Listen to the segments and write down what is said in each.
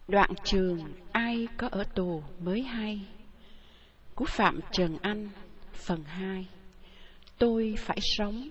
Đoạn trường ai có ở tù mới hay. Của Phạm Trần Anh, phần 2. Tôi phải sống.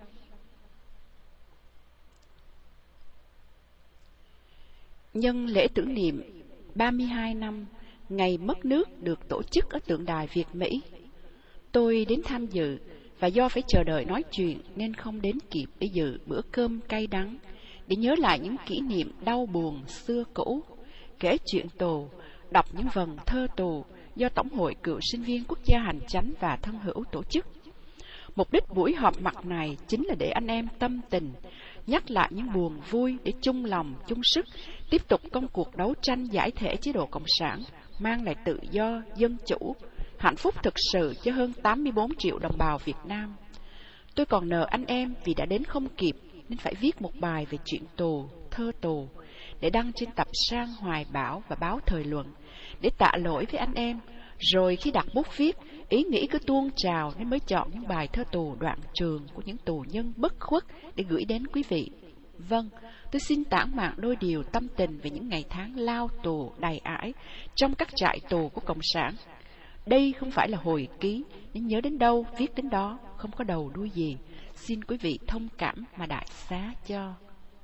Nhân lễ tưởng niệm 32 năm ngày mất nước được tổ chức ở tượng đài Việt Mỹ, tôi đến tham dự và do phải chờ đợi nói chuyện nên không đến kịp để dự bữa cơm cay đắng, để nhớ lại những kỷ niệm đau buồn xưa cũ, kể chuyện tù, đọc những vần thơ tù do Tổng hội Cựu sinh viên Quốc gia Hành chánh và Thân hữu tổ chức. Mục đích buổi họp mặt này chính là để anh em tâm tình, nhắc lại những buồn vui để chung lòng, chung sức, tiếp tục công cuộc đấu tranh giải thể chế độ Cộng sản, mang lại tự do, dân chủ, hạnh phúc thực sự cho hơn 84 triệu đồng bào Việt Nam. Tôi còn nợ anh em vì đã đến không kịp nên phải viết một bài về chuyện tù, thơ tù, để đăng trên tập Sang Hoài Bảo và báo Thời Luận, để tạ lỗi với anh em. Rồi khi đặt bút viết, ý nghĩ cứ tuôn trào nên mới chọn những bài thơ tù đoạn trường của những tù nhân bất khuất để gửi đến quý vị. Vâng, tôi xin tản mạn đôi điều tâm tình về những ngày tháng lao tù đầy ải trong các trại tù của Cộng sản. Đây không phải là hồi ký, nên nhớ đến đâu viết đến đó, không có đầu đuôi gì. Xin quý vị thông cảm mà đại xá cho.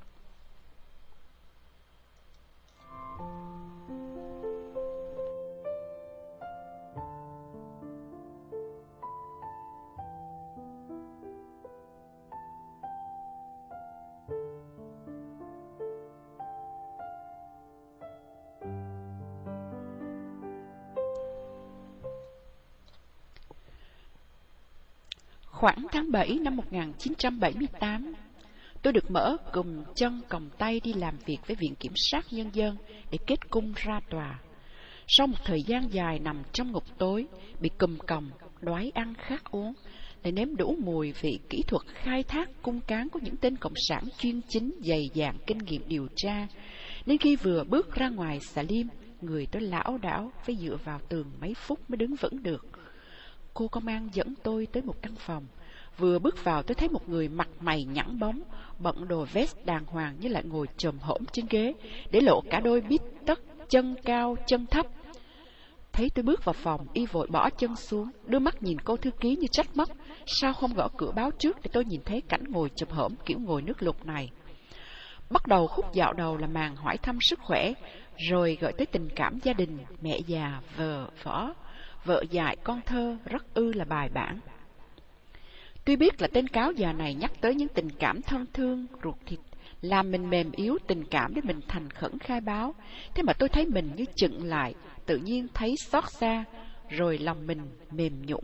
Khoảng tháng 7 năm 1978, tôi được mở cùm chân còng tay đi làm việc với Viện Kiểm sát Nhân dân để kết cung ra tòa. Sau một thời gian dài nằm trong ngục tối, bị cùm còng, đói ăn khát uống, lại nếm đủ mùi vị kỹ thuật khai thác cung cán của những tên cộng sản chuyên chính dày dạn kinh nghiệm điều tra, nên khi vừa bước ra ngoài xà lim, người tôi lảo đảo phải dựa vào tường mấy phút mới đứng vững được. Cô công an dẫn tôi tới một căn phòng. Vừa bước vào tôi thấy một người mặt mày nhẵn bóng, bận đồ vest đàng hoàng nhưng lại ngồi chồm hổm trên ghế, để lộ cả đôi bít tất chân cao chân thấp. Thấy tôi bước vào phòng, y vội bỏ chân xuống, đưa mắt nhìn cô thư ký như trách móc, sao không gõ cửa báo trước để tôi nhìn thấy cảnh ngồi chồm hổm kiểu ngồi nước lụt này. Bắt đầu khúc dạo đầu là màn hỏi thăm sức khỏe, rồi gợi tới tình cảm gia đình, mẹ già, vợ dại, con thơ, rất là bài bản. Tuy biết là tên cáo già này nhắc tới những tình cảm thân thương, ruột thịt, làm mình mềm yếu tình cảm để mình thành khẩn khai báo, thế mà tôi thấy mình như chững lại, tự nhiên thấy xót xa, rồi lòng mình mềm nhũn.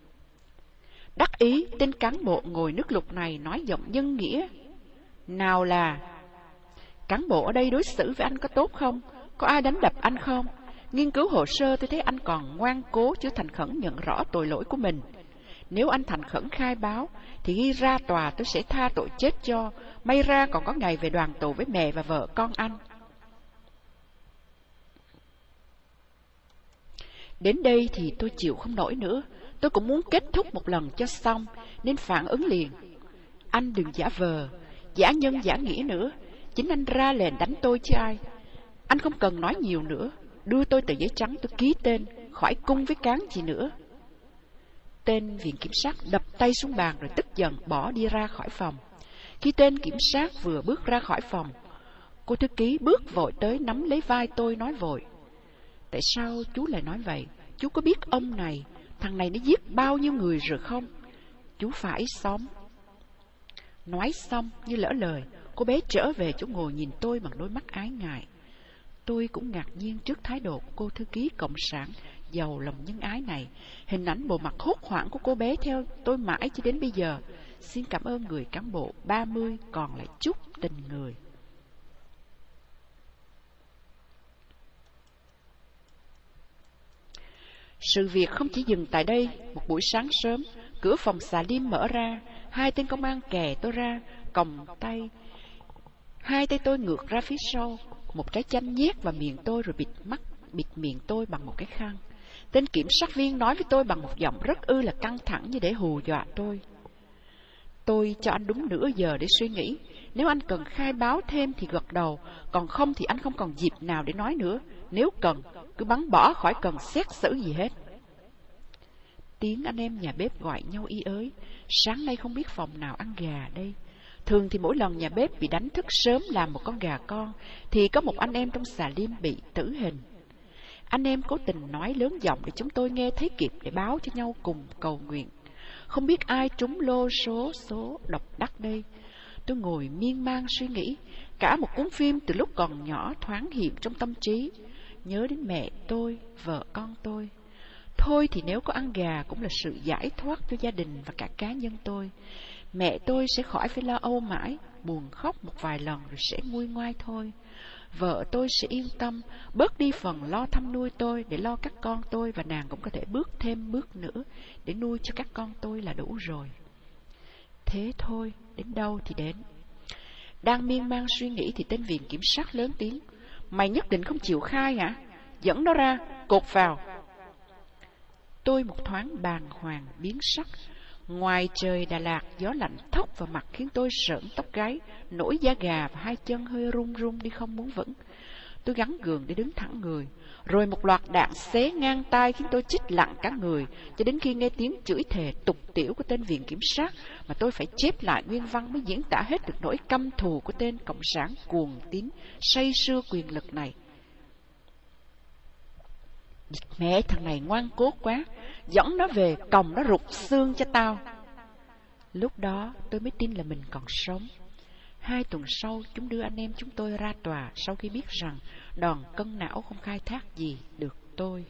Đắc ý, tên cán bộ ngồi nước lụt này nói giọng nhân nghĩa: "Nào là, cán bộ ở đây đối xử với anh có tốt không? Có ai đánh đập anh không? Nghiên cứu hồ sơ tôi thấy anh còn ngoan cố chưa thành khẩn nhận rõ tội lỗi của mình. Nếu anh thành khẩn khai báo thì khi ra tòa tôi sẽ tha tội chết cho, may ra còn có ngày về đoàn tụ với mẹ và vợ con anh." Đến đây thì tôi chịu không nổi nữa. Tôi cũng muốn kết thúc một lần cho xong, nên phản ứng liền: "Anh đừng giả vờ, giả nhân giả nghĩa nữa. Chính anh ra lệnh đánh tôi chứ ai. Anh không cần nói nhiều nữa. Đưa tôi tờ giấy trắng tôi ký tên, khỏi cung với cán gì nữa." Tên viện kiểm sát đập tay xuống bàn rồi tức giận bỏ đi ra khỏi phòng. Khi tên kiểm sát vừa bước ra khỏi phòng, cô thư ký bước vội tới nắm lấy vai tôi nói vội: "Tại sao chú lại nói vậy? Chú có biết ông này, thằng này nó giết bao nhiêu người rồi không? Chú phải sống." Nói xong như lỡ lời, cô bé trở về chỗ ngồi nhìn tôi bằng đôi mắt ái ngại. Tôi cũng ngạc nhiên trước thái độ của cô thư ký cộng sản giàu lòng nhân ái này. Hình ảnh bộ mặt hốt hoảng của cô bé theo tôi mãi cho đến bây giờ. Xin cảm ơn người cán bộ 30 còn lại chút tình người. Sự việc không chỉ dừng tại đây. Một buổi sáng sớm, cửa phòng xà lim mở ra, hai tên công an kè tôi ra, còng tay. Hai tay tôi ngược ra phía sau, một trái chanh nhét vào miệng tôi rồi bịt miệng tôi bằng một cái khăn. Tên kiểm sát viên nói với tôi bằng một giọng rất là căng thẳng như để hù dọa tôi: "Tôi cho anh đúng nửa giờ để suy nghĩ. Nếu anh cần khai báo thêm thì gật đầu, còn không thì anh không còn dịp nào để nói nữa. Nếu cần, cứ bắn bỏ, khỏi cần xét xử gì hết. Tiếng anh em nhà bếp gọi nhau y ới. Sáng nay không biết phòng nào ăn gà đây. Thường thì mỗi lần nhà bếp bị đánh thức sớm làm một con gà con, thì có một anh em trong xà lim bị tử hình. Anh em cố tình nói lớn giọng để chúng tôi nghe thấy kịp, để báo cho nhau cùng cầu nguyện. Không biết ai trúng lô số độc đắc đây. Tôi ngồi miên man suy nghĩ. Cả một cuốn phim từ lúc còn nhỏ thoáng hiện trong tâm trí. Nhớ đến mẹ tôi, vợ con tôi. Thôi thì nếu có ăn gà cũng là sự giải thoát cho gia đình và cả cá nhân tôi. Mẹ tôi sẽ khỏi phải lo âu mãi, buồn khóc một vài lần rồi sẽ nguôi ngoai thôi. Vợ tôi sẽ yên tâm, bớt đi phần lo thăm nuôi tôi để lo các con tôi, và nàng cũng có thể bước thêm bước nữa để nuôi cho các con tôi là đủ rồi. Thế thôi, đến đâu thì đến. Đang miên man suy nghĩ thì tên viện kiểm sát lớn tiếng: Mày nhất định không chịu khai hả? Dẫn nó ra, cột vào. Tôi một thoáng bàng hoàng biến sắc. Ngoài trời Đà Lạt, gió lạnh thốc vào mặt khiến tôi sởn tóc gáy, nổi da gà và hai chân hơi run run đi không muốn vững. Tôi gắng gượng để đứng thẳng người. Rồi một loạt đạn xé ngang tai khiến tôi chích lặng cả người, cho đến khi nghe tiếng chửi thề tục tĩu của tên viện kiểm sát mà tôi phải chép lại nguyên văn mới diễn tả hết được nỗi căm thù của tên cộng sản cuồng tín, say sưa quyền lực này. Mẹ thằng này ngoan cố quá, dẫn nó về còng nó rụt xương cho tao. Lúc đó tôi mới tin là mình còn sống. 2 tuần sau, chúng đưa anh em chúng tôi ra tòa sau khi biết rằng đòn cân não không khai thác gì được tôi.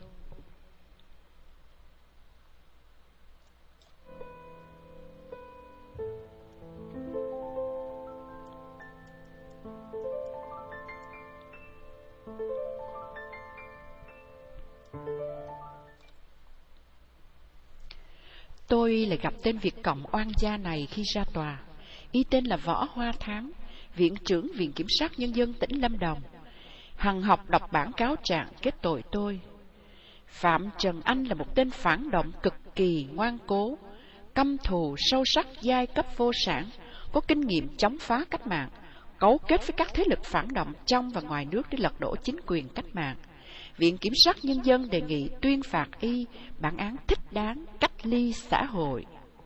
Tôi lại gặp tên Việt Cộng oan gia này khi ra tòa. Y tên là Võ Hoa Thám, Viện trưởng Viện Kiểm sát Nhân dân tỉnh Lâm Đồng. Hằng học đọc bản cáo trạng kết tội tôi. Phạm Trần Anh là một tên phản động cực kỳ ngoan cố, căm thù sâu sắc giai cấp vô sản, có kinh nghiệm chống phá cách mạng, cấu kết với các thế lực phản động trong và ngoài nước để lật đổ chính quyền cách mạng. Viện Kiểm sát Nhân dân đề nghị tuyên phạt y bản án thích đáng, cách ly xã hội.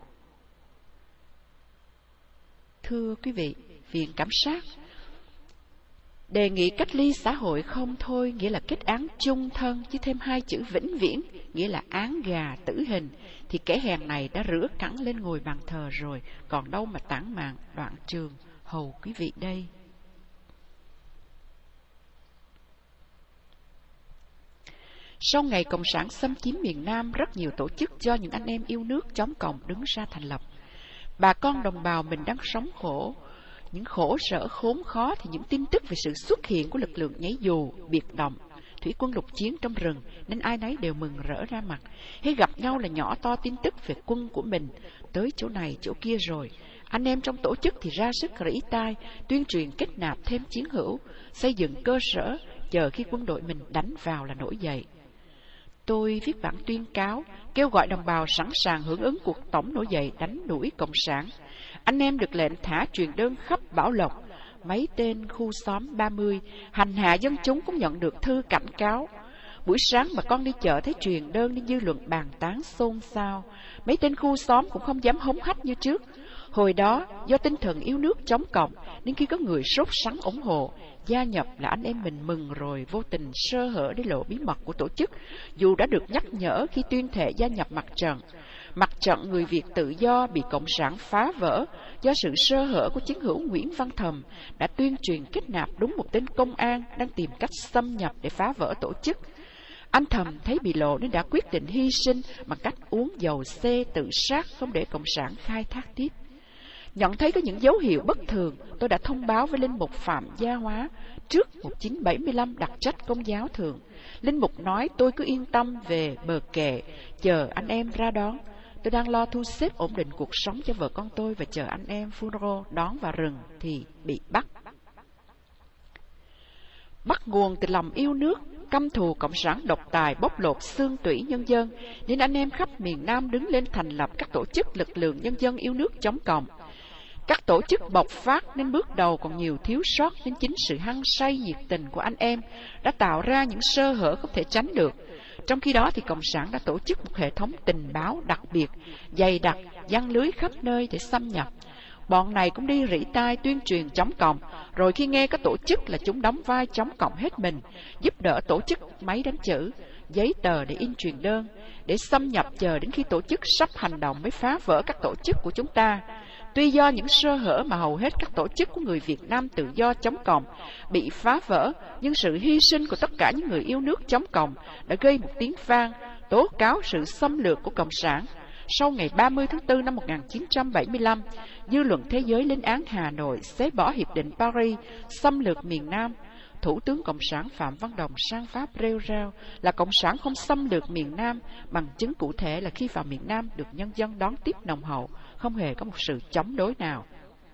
Thưa quý vị, Viện Kiểm sát đề nghị cách ly xã hội không thôi nghĩa là kết án chung thân, chứ thêm 2 chữ vĩnh viễn nghĩa là án gà tử hình, thì kẻ hèn này đã rửa cẳng lên ngồi bàn thờ rồi, còn đâu mà tản mạn đoạn trường hầu quý vị đây. Sau ngày Cộng sản xâm chiếm miền Nam, rất nhiều tổ chức do những anh em yêu nước chống cộng đứng ra thành lập. Bà con đồng bào mình đang sống khổ, những khổ sở khốn khó, thì những tin tức về sự xuất hiện của lực lượng nhảy dù, biệt động, thủy quân lục chiến trong rừng, nên ai nấy đều mừng rỡ ra mặt. Hay gặp nhau là nhỏ to tin tức về quân của mình, tới chỗ này chỗ kia rồi. Anh em trong tổ chức thì ra sức rỉ tai, tuyên truyền kết nạp thêm chiến hữu, xây dựng cơ sở, chờ khi quân đội mình đánh vào là nổi dậy. Tôi viết bản tuyên cáo, kêu gọi đồng bào sẵn sàng hưởng ứng cuộc tổng nổi dậy đánh đuổi Cộng sản. Anh em được lệnh thả truyền đơn khắp Bảo Lộc. Mấy tên khu xóm 30, hành hạ dân chúng cũng nhận được thư cảnh cáo. Buổi sáng bà con đi chợ thấy truyền đơn nên dư luận bàn tán xôn xao. Mấy tên khu xóm cũng không dám hống hách như trước. Hồi đó, do tinh thần yêu nước chống cộng, nên khi có người sốt sắng ủng hộ, gia nhập là anh em mình mừng rồi, vô tình sơ hở để lộ bí mật của tổ chức, dù đã được nhắc nhở khi tuyên thệ gia nhập mặt trận. Mặt trận người Việt tự do bị Cộng sản phá vỡ do sự sơ hở của chiến hữu Nguyễn Văn Thầm đã tuyên truyền kết nạp đúng một tên công an đang tìm cách xâm nhập để phá vỡ tổ chức. Anh Thầm thấy bị lộ nên đã quyết định hy sinh bằng cách uống dầu xe tự sát, không để Cộng sản khai thác tiếp. Nhận thấy có những dấu hiệu bất thường, tôi đã thông báo với Linh Mục Phạm Gia Hóa trước 1975 đặc trách Công giáo thường. Linh Mục nói tôi cứ yên tâm về bờ kè, chờ anh em ra đón. Tôi đang lo thu xếp ổn định cuộc sống cho vợ con tôi và chờ anh em Phunro đón vào rừng thì bị bắt. Bắt nguồn từ lòng yêu nước, căm thù Cộng sản độc tài bóc lột xương tủy nhân dân, nên anh em khắp miền Nam đứng lên thành lập các tổ chức lực lượng nhân dân yêu nước chống cộng. Các tổ chức bộc phát nên bước đầu còn nhiều thiếu sót, nên chính sự hăng say nhiệt tình của anh em đã tạo ra những sơ hở không thể tránh được. Trong khi đó thì Cộng sản đã tổ chức một hệ thống tình báo đặc biệt, dày đặc, giăng lưới khắp nơi để xâm nhập. Bọn này cũng đi rỉ tai tuyên truyền chống cộng, rồi khi nghe có tổ chức là chúng đóng vai chống cộng hết mình, giúp đỡ tổ chức máy đánh chữ, giấy tờ để in truyền đơn, để xâm nhập chờ đến khi tổ chức sắp hành động mới phá vỡ các tổ chức của chúng ta. Tuy do những sơ hở mà hầu hết các tổ chức của người Việt Nam tự do chống cộng bị phá vỡ, nhưng sự hy sinh của tất cả những người yêu nước chống cộng đã gây một tiếng vang, tố cáo sự xâm lược của Cộng sản. Sau ngày 30 tháng 4 năm 1975, dư luận thế giới lên án Hà Nội xé bỏ Hiệp định Paris, xâm lược miền Nam. Thủ tướng Cộng sản Phạm Văn Đồng sang Pháp rêu rao là Cộng sản không xâm lược miền Nam, bằng chứng cụ thể là khi vào miền Nam được nhân dân đón tiếp nồng hậu, không hề có một sự chống đối nào.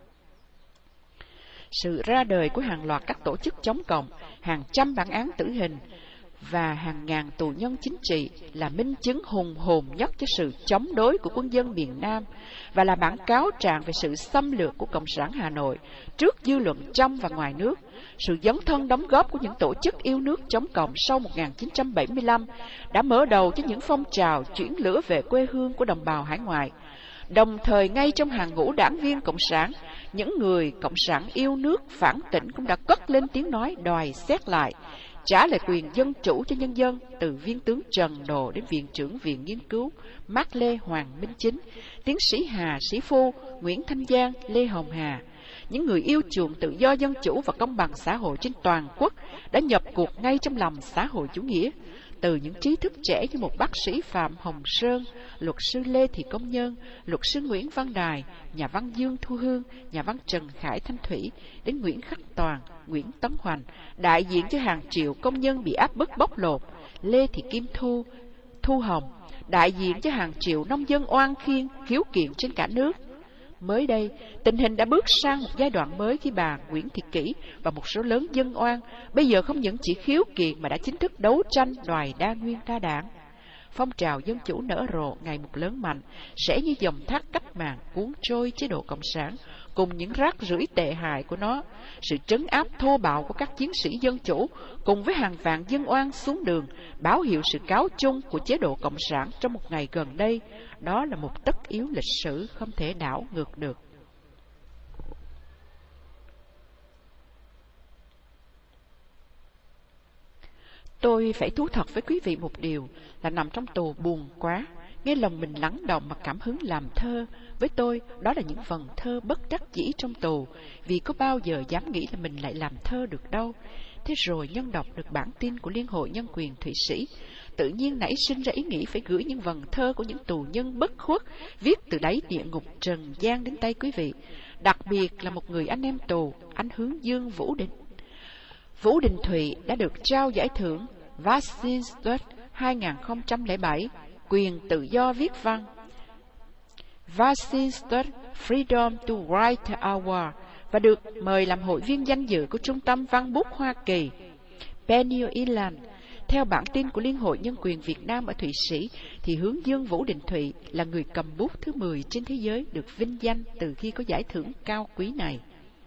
Sự ra đời của hàng loạt các tổ chức chống cộng, hàng trăm bản án tử hình và hàng ngàn tù nhân chính trị là minh chứng hùng hồn nhất cho sự chống đối của quân dân miền Nam và là bản cáo trạng về sự xâm lược của Cộng sản Hà Nội trước dư luận trong và ngoài nước. Sự dấn thân đóng góp của những tổ chức yêu nước chống cộng sau 1975 đã mở đầu cho những phong trào chuyển lửa về quê hương của đồng bào hải ngoại. Đồng thời ngay trong hàng ngũ đảng viên Cộng sản, những người Cộng sản yêu nước phản tỉnh cũng đã cất lên tiếng nói đòi xét lại, trả lại quyền dân chủ cho nhân dân, từ viên tướng Trần Đồ đến viện trưởng Viện Nghiên cứu Mác Lê Hoàng Minh Chính, tiến sĩ Hà Sĩ Phu, Nguyễn Thanh Giang, Lê Hồng Hà. Những người yêu chuộng tự do dân chủ và công bằng xã hội trên toàn quốc đã nhập cuộc ngay trong lòng xã hội chủ nghĩa. Từ những trí thức trẻ như một bác sĩ Phạm Hồng Sơn, luật sư Lê Thị Công Nhân, luật sư Nguyễn Văn Đài, nhà văn Dương Thu Hương, nhà văn Trần Khải Thanh Thủy, đến Nguyễn Khắc Toàn, Nguyễn Tấn Hoành, đại diện cho hàng triệu công nhân bị áp bức bóc lột, Lê Thị Kim Thu, Thu Hồng, đại diện cho hàng triệu nông dân oan khiên, khiếu kiện trên cả nước. Mới đây, tình hình đã bước sang một giai đoạn mới khi bà Nguyễn Thị Kỷ và một số lớn dân oan bây giờ không những chỉ khiếu kiện mà đã chính thức đấu tranh đòi đa nguyên đa đảng. Phong trào dân chủ nở rộ ngày một lớn mạnh, sẽ như dòng thác cách mạng cuốn trôi chế độ Cộng sản cùng những rác rưởi tệ hại của nó. Sự trấn áp thô bạo của các chiến sĩ dân chủ cùng với hàng vạn dân oan xuống đường báo hiệu sự cáo chung của chế độ Cộng sản trong một ngày gần đây. Đó là một tất yếu lịch sử không thể đảo ngược được. Tôi phải thú thật với quý vị một điều là nằm trong tù buồn quá, nghe lòng mình lắng động mà cảm hứng làm thơ. Với tôi, đó là những vần thơ bất đắc dĩ trong tù, vì có bao giờ dám nghĩ là mình lại làm thơ được đâu. Thế rồi nhân đọc được bản tin của Liên hội Nhân quyền Thụy Sĩ, tự nhiên nảy sinh ra ý nghĩ phải gửi những vần thơ của những tù nhân bất khuất, viết từ đáy địa ngục trần gian đến tay quý vị. Đặc biệt là một người anh em tù, anh Hướng Dương Vũ Đình. Vũ Đình Thụy đã được trao giải thưởng Vassinstad 2007, quyền tự do viết văn. Vassinstad Freedom to Write Award, và được mời làm hội viên danh dự của Trung tâm Văn bút Hoa Kỳ, Penny Island. Theo bản tin của Liên hội Nhân quyền Việt Nam ở Thụy Sĩ, thì Hướng Dương Vũ Đình Thụy là người cầm bút thứ 10 trên thế giới được vinh danh từ khi có giải thưởng cao quý này.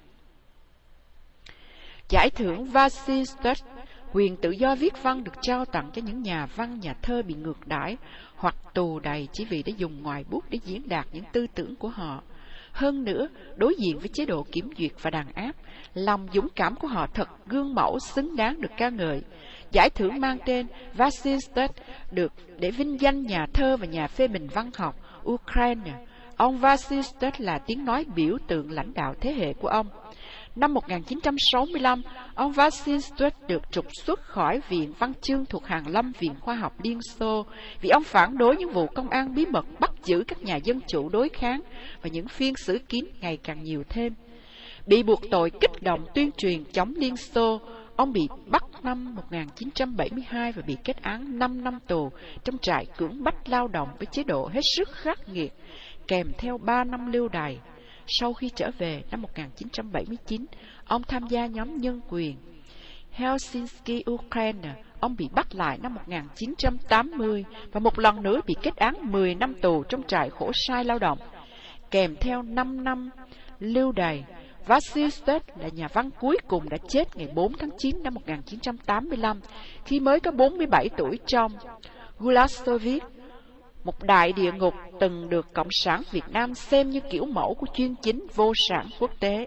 Giải thưởng Vassinstad, quyền tự do viết văn, được trao tặng cho những nhà văn, nhà thơ bị ngược đãi hoặc tù đày chỉ vì đã dùng ngòi bút để diễn đạt những tư tưởng của họ. Hơn nữa, đối diện với chế độ kiểm duyệt và đàn áp, lòng dũng cảm của họ thật gương mẫu xứng đáng được ca ngợi. Giải thưởng mang tên Vassinstad được để vinh danh nhà thơ và nhà phê bình văn học Ukraine. Ông Vassinstad là tiếng nói biểu tượng lãnh đạo thế hệ của ông. Năm 1965, ông Vassinstad được trục xuất khỏi Viện Văn chương thuộc Hàn Lâm Viện Khoa học Liên Xô vì ông phản đối những vụ công an bí mật bắt giữ các nhà dân chủ đối kháng và những phiên xử kín ngày càng nhiều thêm. Bị buộc tội kích động tuyên truyền chống Liên Xô, ông bị bắt năm 1972 và bị kết án 5 năm tù trong trại cưỡng bách lao động với chế độ hết sức khắc nghiệt, kèm theo 3 năm lưu đày. Sau khi trở về năm 1979, ông tham gia nhóm nhân quyền Helsinki, Ukraine. Ông bị bắt lại năm 1980 và một lần nữa bị kết án 10 năm tù trong trại khổ sai lao động, kèm theo 5 năm lưu đày. Vasil Stet là nhà văn cuối cùng đã chết ngày 4 tháng 9 năm 1985, khi mới có 47 tuổi trong Gulastovich, một đại địa ngục từng được Cộng sản Việt Nam xem như kiểu mẫu của chuyên chính vô sản quốc tế.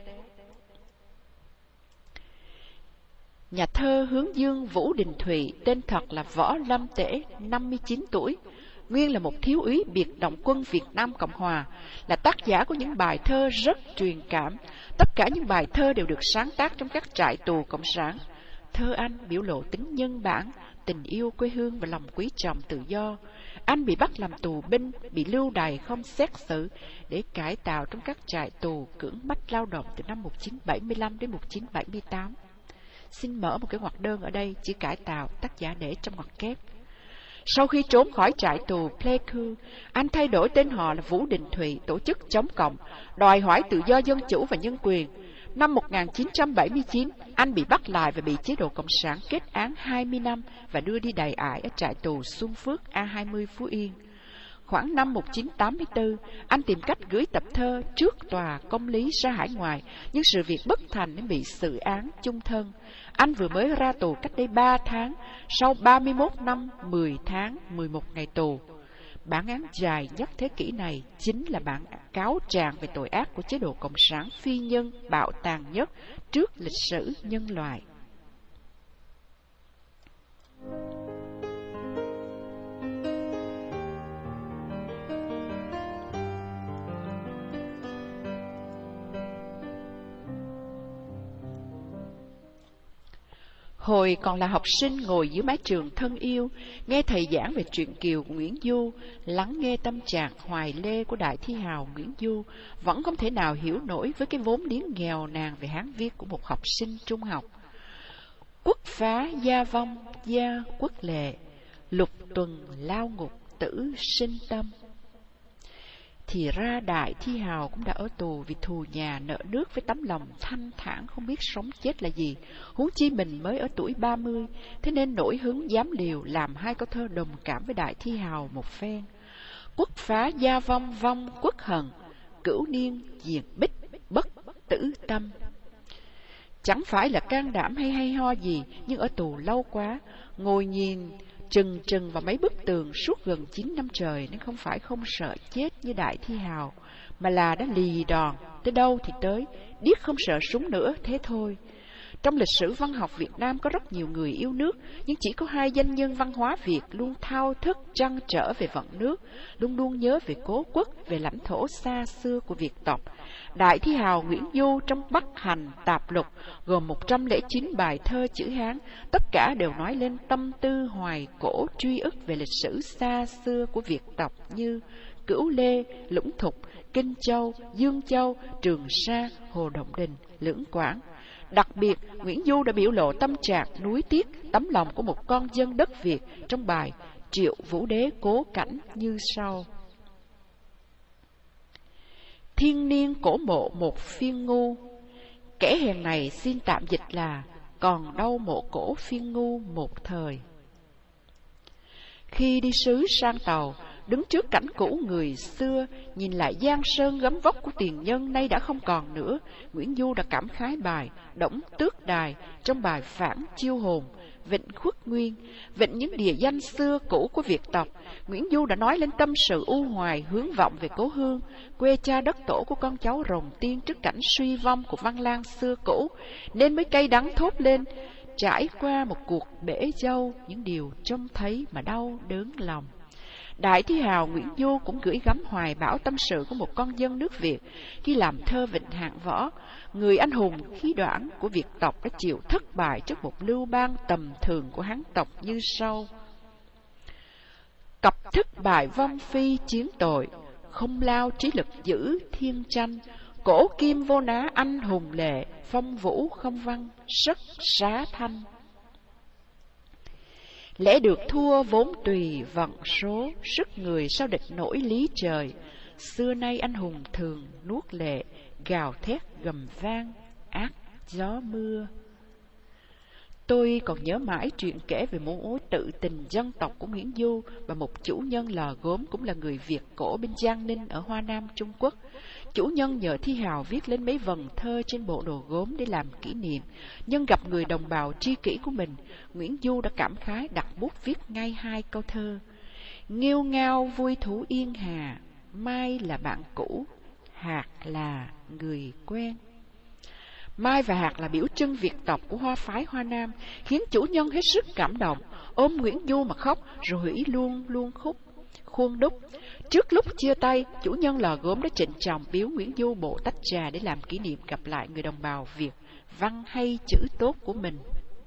Nhà thơ hướng dương Vũ Đình Thụy, tên thật là Võ Lâm Tể, 59 tuổi, nguyên là một thiếu úy biệt động quân Việt Nam Cộng Hòa, là tác giả của những bài thơ rất truyền cảm. Tất cả những bài thơ đều được sáng tác trong các trại tù Cộng sản. Thơ anh biểu lộ tính nhân bản, tình yêu quê hương và lòng quý trọng tự do. Anh bị bắt làm tù binh, bị lưu đày không xét xử để cải tạo trong các trại tù cưỡng bách lao động từ năm 1975 đến 1978. Xin mở một cái ngoặc đơn ở đây, chữ cải tạo tác giả để trong ngoặc kép. Sau khi trốn khỏi trại tù Pleiku, anh thay đổi tên họ là Vũ Đình Thụy, tổ chức chống cộng, đòi hỏi tự do dân chủ và nhân quyền. Năm 1979, anh bị bắt lại và bị chế độ Cộng sản kết án 20 năm và đưa đi đày ải ở trại tù Xuân Phước A20 Phú Yên. Khoảng năm 1984, anh tìm cách gửi tập thơ trước tòa công lý ra hải ngoại, nhưng sự việc bất thành nên bị xử án chung thân. Anh vừa mới ra tù cách đây 3 tháng, sau 31 năm, 10 tháng, 11 ngày tù. Bản án dài nhất thế kỷ này chính là bản cáo trạng về tội ác của chế độ Cộng sản phi nhân, bạo tàn nhất trước lịch sử nhân loại. Hồi còn là học sinh ngồi dưới mái trường thân yêu, nghe thầy giảng về truyện Kiều của Nguyễn Du, lắng nghe tâm trạng hoài lê của đại thi hào Nguyễn Du, vẫn không thể nào hiểu nổi với cái vốn liếng nghèo nàn về Hán viết của một học sinh trung học. Quốc phá gia vong, gia quốc lệ, lục tuần lao ngục tử sinh tâm. Thì ra đại thi hào cũng đã ở tù vì thù nhà nợ nước với tấm lòng thanh thản không biết sống chết là gì. Huống chi mình mới ở tuổi 30, thế nên nổi hứng dám liều làm hai câu thơ đồng cảm với đại thi hào một phen. Quốc phá gia vong vong quốc hận, cửu niên diệt bích bất tử tâm. Chẳng phải là can đảm hay ho gì, nhưng ở tù lâu quá, ngồi nhìn trừng vào mấy bức tường suốt gần 9 năm trời nên không phải không sợ chết như đại thi hào, mà là đã lì đòn, tới đâu thì tới, điếc không sợ súng nữa, thế thôi. Trong lịch sử văn học Việt Nam có rất nhiều người yêu nước, nhưng chỉ có hai danh nhân văn hóa Việt luôn thao thức trăn trở về vận nước, luôn luôn nhớ về cố quốc, về lãnh thổ xa xưa của Việt tộc. Đại thi hào Nguyễn Du trong Bắc Hành Tạp Lục gồm 109 bài thơ chữ Hán, tất cả đều nói lên tâm tư hoài cổ truy ức về lịch sử xa xưa của Việt tộc như Cửu Lê, Lũng Thục, Kinh Châu, Dương Châu, Trường Sa, Hồ Động Đình, Lưỡng Quảng. Đặc biệt, Nguyễn Du đã biểu lộ tâm trạng nuối tiếc, tấm lòng của một con dân đất Việt trong bài Triệu Vũ Đế Cố Cảnh như sau. Thiên niên cổ mộ một phiên ngu, kẻ hèn này xin tạm dịch là còn đâu mộ cổ phiên ngu một thời. Khi đi sứ sang tàu, đứng trước cảnh cũ người xưa, nhìn lại giang sơn gấm vóc của tiền nhân nay đã không còn nữa, Nguyễn Du đã cảm khái bài Đổng Tước Đài trong bài Phản Chiêu Hồn, vịnh Khuất Nguyên, vịnh những địa danh xưa cũ của Việt tộc. Nguyễn Du đã nói lên tâm sự u hoài hướng vọng về cố hương, quê cha đất tổ của con cháu Rồng Tiên trước cảnh suy vong của văn lang xưa cũ, nên mới cay đắng thốt lên, trải qua một cuộc bể dâu, những điều trông thấy mà đau đớn lòng. Đại thi hào Nguyễn Du cũng gửi gắm hoài bão tâm sự của một con dân nước Việt khi làm thơ Vịnh Hạng Võ, người anh hùng khí đoản của Việt tộc đã chịu thất bại trước một lưu bang tầm thường của Hán tộc như sau. Cặp thức bại vong phi chiến tội, không lao trí lực giữ thiên tranh, cổ kim vô ná anh hùng lệ, phong vũ không văn sức xá thanh. Lẽ được thua vốn tùy vận số, sức người sao địch nổi lý trời. Xưa nay anh hùng thường nuốt lệ, gào thét gầm vang, ác gió mưa. Tôi còn nhớ mãi chuyện kể về mối tự tình dân tộc của Nguyễn Du và một chủ nhân lò gốm cũng là người Việt cổ bên Giang Ninh ở Hoa Nam, Trung Quốc. chủ nhân nhờ Thi Hào viết lên mấy vần thơ trên bộ đồ gốm để làm kỷ niệm. Nhân gặp người đồng bào tri kỷ của mình, Nguyễn Du đã cảm khái đặt bút viết ngay 2 câu thơ. Nghêu ngao vui thú yên hà, Mai là bạn cũ, Hạt là người quen. Mai và hạt là biểu trưng Việt tộc của hoa phái Hoa Nam, khiến chủ nhân hết sức cảm động, ôm Nguyễn Du mà khóc, rồi hủy luôn khuôn đúc. Trước lúc chia tay, chủ nhân lò gốm đã trịnh trọng biếu Nguyễn Du bộ tách trà để làm kỷ niệm gặp lại người đồng bào Việt văn hay chữ tốt của mình.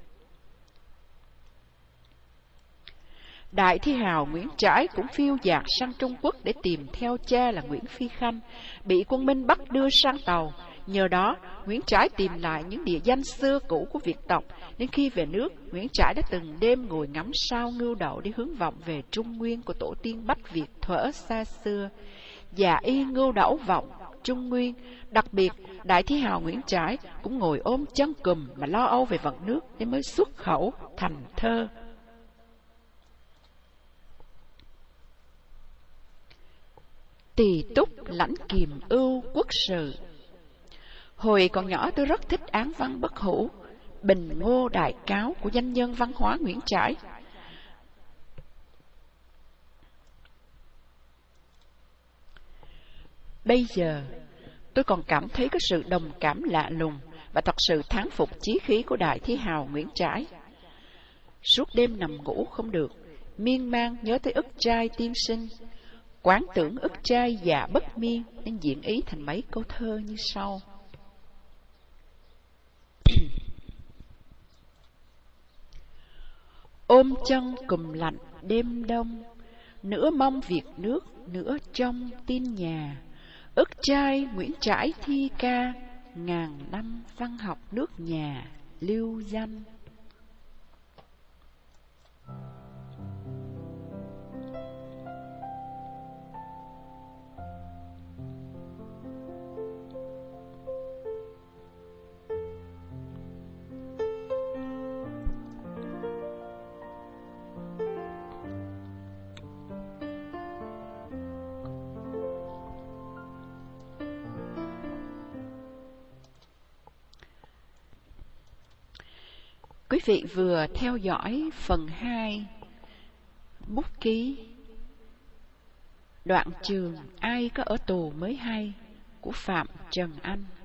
Đại thi hào Nguyễn Trãi cũng phiêu dạt sang Trung Quốc để tìm theo cha là Nguyễn Phi Khanh, bị quân Minh bắt đưa sang tàu. Nhờ đó, Nguyễn Trãi tìm lại những địa danh xưa cũ của Việt tộc, nên khi về nước, Nguyễn Trãi đã từng đêm ngồi ngắm sao ngưu đậu để hướng vọng về Trung Nguyên của tổ tiên Bách Việt thuở xa xưa. Dạ y ngưu đậu vọng Trung Nguyên, đặc biệt đại thi hào Nguyễn Trãi cũng ngồi ôm chân cùm mà lo âu về vận nước để mới xuất khẩu thành thơ. Tỳ túc lãnh kiềm ưu quốc sự. Hồi còn nhỏ tôi rất thích án văn bất hủ, Bình Ngô Đại Cáo của danh nhân văn hóa Nguyễn Trãi. Bây giờ, tôi còn cảm thấy có sự đồng cảm lạ lùng và thật sự thán phục chí khí của đại thi hào Nguyễn Trãi. Suốt đêm nằm ngủ không được, miên man nhớ tới ức trai tiên sinh, quán tưởng ức trai già bất miên, nên diễn ý thành mấy câu thơ như sau. Ôm chân cùm lạnh đêm đông, nửa mong việc nước, nửa trông tin nhà. Ức trai Nguyễn Trãi thi ca, ngàn năm văn học nước nhà lưu danh. Quý vị vừa theo dõi phần 2 bút ký Đoạn Trường Ai có ở tù mới hay của Phạm Trần Anh.